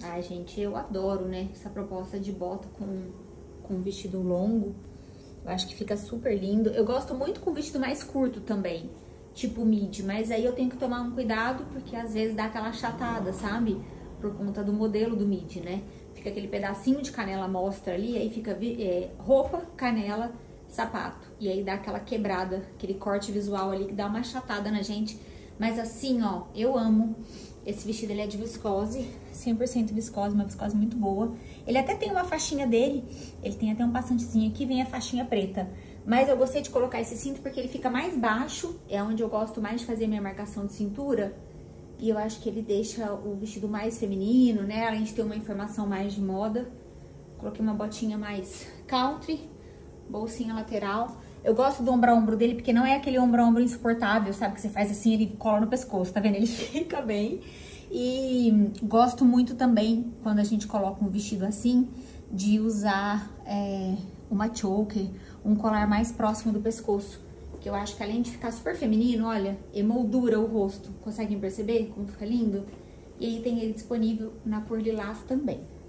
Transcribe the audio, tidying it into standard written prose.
Ai, gente, eu adoro, né, essa proposta de bota com vestido longo. Eu acho que fica super lindo. Eu gosto muito com vestido mais curto também, tipo midi, mas aí eu tenho que tomar um cuidado, porque às vezes dá aquela achatada, sabe? Por conta do modelo do midi, né? Fica aquele pedacinho de canela à mostra ali, aí fica roupa, canela, sapato. E aí dá aquela quebrada, aquele corte visual ali que dá uma achatada na gente. Mas assim, ó, eu amo. Esse vestido, ele é de viscose, 100% viscose, uma viscose muito boa. Ele até tem uma faixinha dele, ele tem até um passantezinho aqui, vem a faixinha preta. Mas eu gostei de colocar esse cinto porque ele fica mais baixo, é onde eu gosto mais de fazer minha marcação de cintura. E eu acho que ele deixa o vestido mais feminino, né? Além de ter uma informação mais de moda. Coloquei uma botinha mais country, bolsinha lateral. Eu gosto do ombro a ombro dele porque não é aquele ombro a ombro insuportável, sabe? Que você faz assim, ele cola no pescoço, tá vendo? Ele fica bem. E gosto muito também, quando a gente coloca um vestido assim, de usar uma choker, um colar mais próximo do pescoço. Que eu acho que além de ficar super feminino, olha, emoldura o rosto. Conseguem perceber como fica lindo? E aí tem ele disponível na cor lilás também.